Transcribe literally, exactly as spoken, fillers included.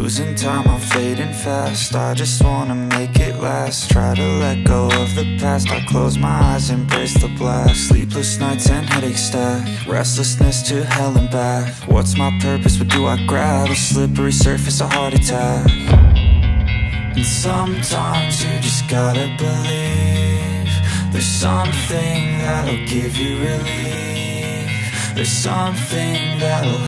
losing time, I'm fading fast. I just wanna make it last. Try to let go of the past. I close my eyes, embrace the black. Sleepless nights and headaches stack. Restlessness to hell and back. What's my purpose, what do I grab? A slippery surface, a heart attack. And sometimes you just gotta believe there's something that'll give you relief. There's something that'll